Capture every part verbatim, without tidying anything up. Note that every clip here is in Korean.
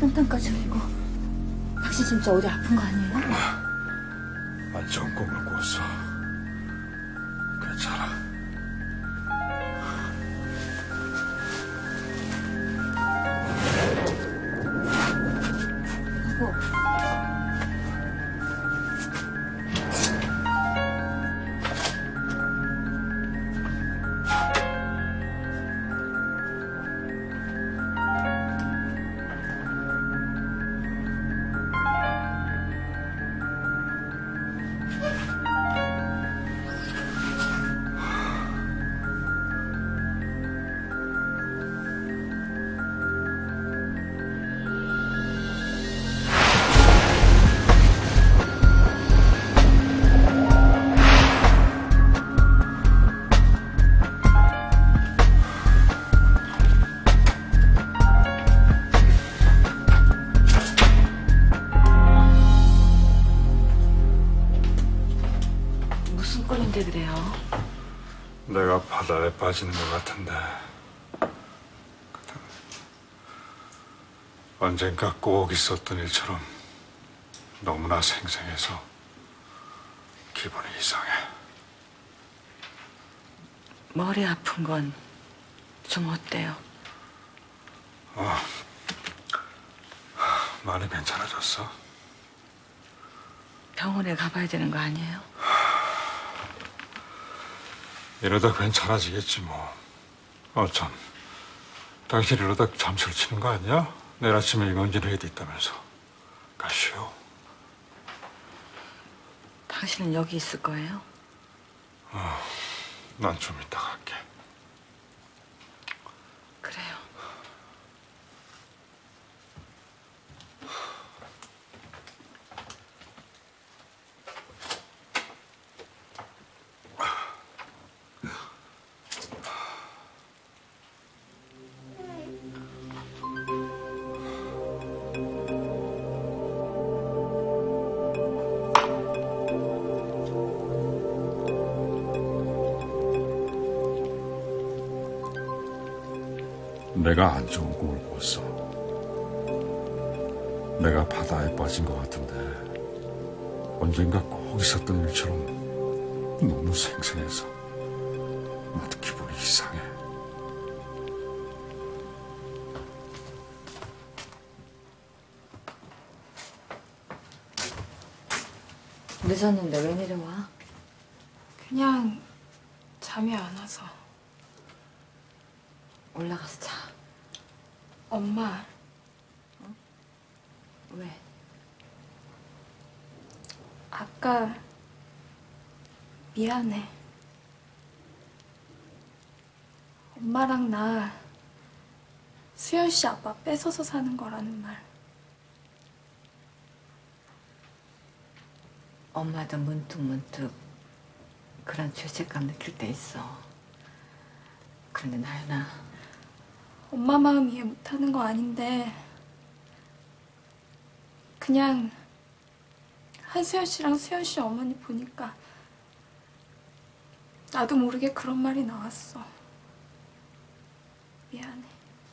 식은땀까지 흘리고. 당신 진짜 어디 아픈 거 아니에요? 안 좋은 꿈을 꿨어. 괜찮아. 여보. 무슨 꼴인데 그래요? 내가 바다에 빠지는 것 같은데 언젠가 꼭 있었던 일처럼 너무나 생생해서 기분이 이상해. 머리 아픈 건 좀 어때요? 어, 많이 괜찮아졌어. 병원에 가봐야 되는 거 아니에요? 이러다 괜찮아지겠지 뭐. 어 참, 당신 이러다 잠수를 치는 거 아니야? 내일 아침에 임원진 회의도 있다면서. 가 쉬어. 당신은 여기 있을 거예요? 어, 난 좀 이따 갈게. 그래요. 내가 안 좋은 꿈을 꿨어. 내가 바다에 빠진 것 같은데 언젠가 꼭 있었던 일처럼 너무 생생해서 나도 기분이 이상해. 늦었는데 왜 내려와? 그냥 잠이 안 와서. 올라가서 자. 엄마. 어? 왜? 아까 미안해. 엄마랑 나 수연 씨 아빠 뺏어서 사는 거라는 말. 엄마도 문득문득 그런 죄책감 느낄 때 있어. 그런데 나연아. 엄마 마음 이해 못하는 거 아닌데 그냥 한수연 씨랑 수연 씨 어머니 보니까 나도 모르게 그런 말이 나왔어. 미안해.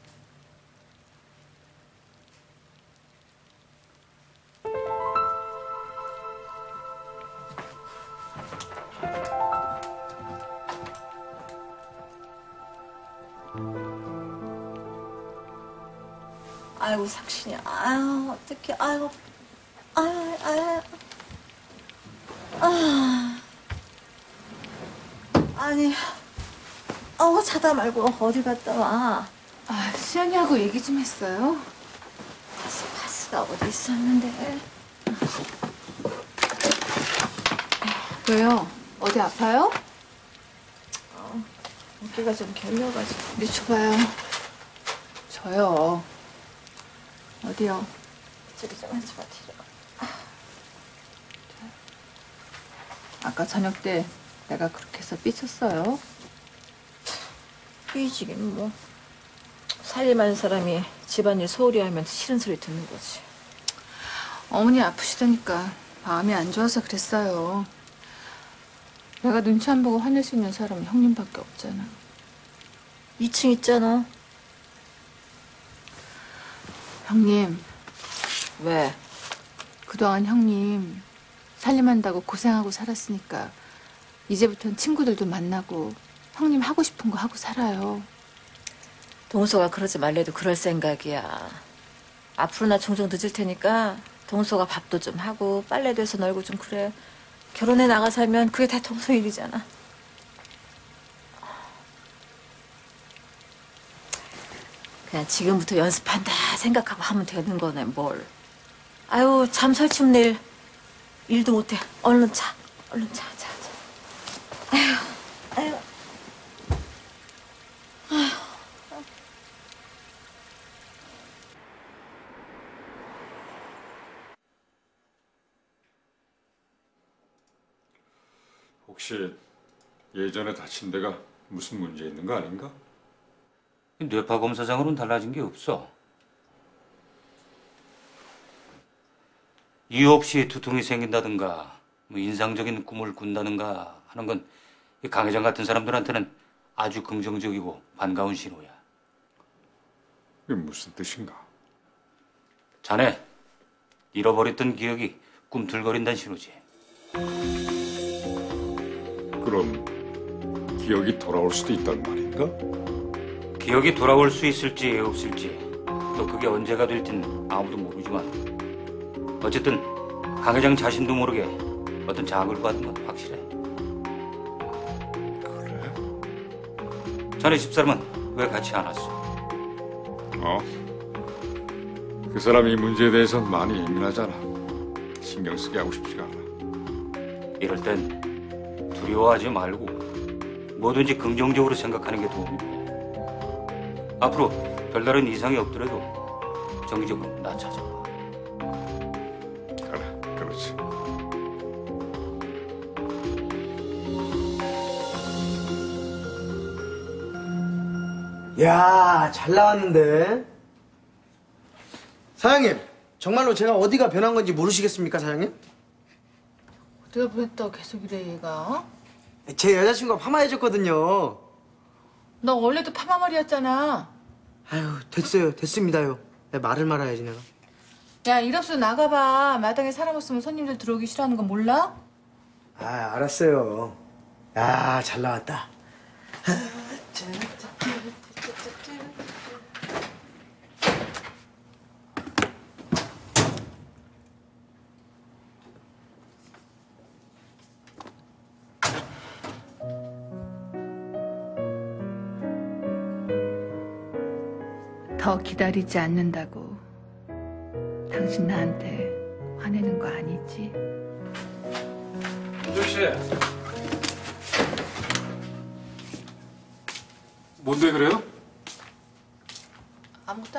아이고 삭신이. 아유 어떡해. 아이고. 아유 아유. 아. 아니. 어 자다 말고 어디 갔다 와. 아, 수연이하고 얘기 좀 했어요? 파스 파스가 어디 있었는데. 왜요? 어디 아파요? 어, 어깨가 좀 결려가지고. 이리 줘봐요. 저요. 어디요? 저기 좀 하지 마, 뒤로. 아까 저녁 때 내가 그렇게 해서 삐쳤어요? 삐지긴 뭐. 살림하는 사람이 집안일 소홀히 하면 싫은 소리 듣는 거지. 어머니 아프시다니까 마음이 안 좋아서 그랬어요. 내가 눈치 안 보고 화낼 수 있는 사람은 형님밖에 없잖아. 이 층 있잖아. 형님, 왜? 그동안 형님 살림한다고 고생하고 살았으니까 이제부턴 친구들도 만나고 형님 하고 싶은 거 하고 살아요. 동서가 그러지 말래도 그럴 생각이야. 앞으로 나 종종 늦을 테니까 동서가 밥도 좀 하고 빨래도 해서 널고 좀 그래. 결혼해 나가 살면 그게 다 동서 일이잖아. 그냥 지금부터 연습한다 생각하고 하면 되는 거네 뭘. 아유 잠 설치면 내일 일도 못해. 얼른 자. 얼른 자. 자, 자. 아유. 아유. 혹시 예전에 다친 데가 무슨 문제 있는 거 아닌가? 뇌파 검사상으로는 달라진 게 없어. 이유 없이 두통이 생긴다든가 뭐 인상적인 꿈을 꾼다든가 하는 건 강 회장 같은 사람들한테는 아주 긍정적이고 반가운 신호야. 이게 무슨 뜻인가? 자네, 잃어버렸던 기억이 꿈틀거린다는 신호지. 그럼 기억이 돌아올 수도 있단 말인가? 기억이 돌아올 수 있을지 없을지 또 그게 언제가 될진 아무도 모르지만 어쨌든 강 회장 자신도 모르게 어떤 자극을 받은 건 확실해. 그래? 자네 집사람은 왜 같이 안 왔어? 어? 그 사람이 이 문제에 대해서는 많이 예민하잖아. 신경 쓰게 하고 싶지가 않아. 이럴 땐 두려워하지 말고 뭐든지 긍정적으로 생각하는 게 도움이 돼. 앞으로 별다른 이상이 없더라도 정기적으로 나 찾아와. 그래, 그렇지. 야, 잘 나왔는데. 사장님, 정말로 제가 어디가 변한 건지 모르시겠습니까, 사장님? 어디가 보냈다고 계속 이래 얘가. 어? 제 여자친구가 파마해줬거든요. 너 원래도 파마머리였잖아. 아유, 됐어요, 됐습니다요. 내 말을 말아야지 내가. 야, 일 없어도 나가봐. 마당에 사람 없으면 손님들 들어오기 싫어하는 건 몰라? 아, 알았어요. 야, 잘 나왔다. 더 기다리지 않는다고 당신 나한테 화내는 거 아니지? 이조 씨. 뭔데 그래요? 아무것도